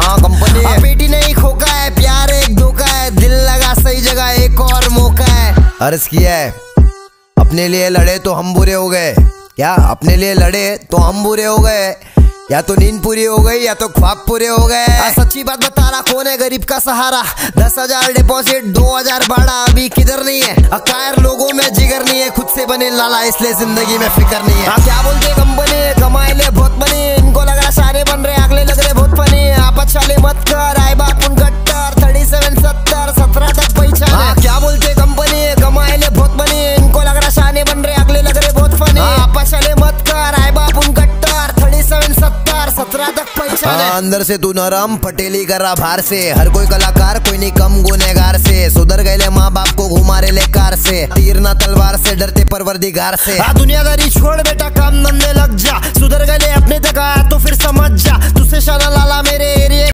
हाँ कंपनी है। बेटी नहीं खोका है, प्यार एक धोखा है, दिल लगा सही जगह एक और मौका है। अर्ज किया है अपने लिए लड़े तो हम बुरे हो गए, क्या अपने लिए लड़े तो हम बुरे हो गए, या तो नींद पूरी हो गई या तो ख्वाब पूरे हो गए। सच्ची बात बता रहा, कौन है गरीब का सहारा? 10,000 डिपॉजिट 2,000 भाड़ा, अभी किधर नहीं है। अकायर लोगों में जिगर नहीं है, खुद से बने लाला इसलिए जिंदगी में फिक्र नहीं है। क्या बोलते कंपनी कमाए ले बहुत बनी, इनको लग रहा सारे बन रहे, अगले लग रहे बहुत फनी। आप अच्छाले मत कर, आए बाप उन गट्टर 37 70 17 तक पहचान। क्या बोलते कंपनी कमाए ले बहुत बनी, इनको लग रहा शाने बन रहे, अगले लग रहे बहुत फनी। आप अच्छाले मत कर, आए बाप उन गट्टर 37 70 17 तक पहचान। अंदर से तू नरम पटेली कर रहा बाहर से, हर कोई कलाकार कोई नहीं कम गुनेगार से। सुधर गए माँ बाप को घुमा रहे ले कार से, तीर ना तलवार से डरते परवरदिगार से। दुनियादारी छोड़ बेटा काम धंधे लग जा, सुधर गए अपने तक आया तो फिर समझ जा, तुझसे शाना लाला मेरे एरिया